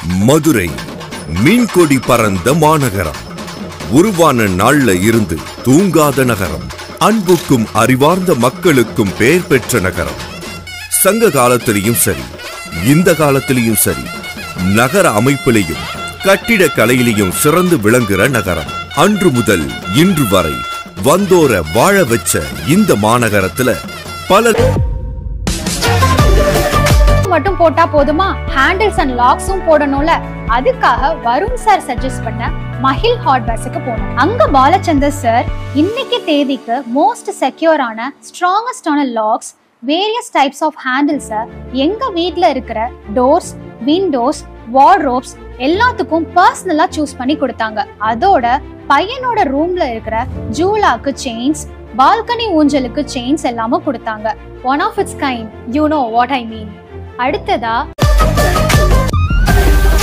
மதுரை மீன்கொடி பறந்த மாநகரம். உருவான நாள்ல இருந்து தூங்காத நகரம். அன்புக்கும் அறிவார்ந்த மக்களுக்கும் பெயர் பெற்ற நகரம். சங்க காலத்திலையும் சரி, இந்த காலத்திலையும் சரி, நகர அமைப்பிலையும் கட்டிட கலையிலையும் சிறந்து விளங்குற நகரம். அன்று முதல் இன்று வரை வந்தோர வாழ வச்ச இந்த மாநகரத்துல பல மட்டும் போட்டா போதுமா, ஹேண்டில்ஸ் அண்ட் லாக்ஸும் போடணும்ல. அதுக்காக வருண் சார் சஜஸ்ட் பண்ண மஹில் ஹார்ட்வேர்ஸ்க்கு போனோம். அங்க பாலச்சந்தர் சார் இன்னைக்கு தேதிக்கு மோஸ்ட் செக்யூரான ஸ்ட்ராங்கஸ்டான லாக்ஸ், வேரியஸ் டைப்ஸ் ஆஃப் ஹேண்டில்ஸை எங்க வீட்ல இருக்கிற டோர்ஸ், விண்டோஸ், வார்ட்ரோப்ஸ் எல்லாத்துக்கும் பர்சனலா சூஸ் பண்ணி கொடுத்தாங்க. அதோட பையனோட ரூம்ல இருக்கிற ஜூலாக்கு செயின்ஸ், பால்கனி ஊஞ்சலுக்கு செயின்ஸ் எல்லாமும் கொடுத்தாங்க. One of its kind, you know what I mean. அடுத்ததா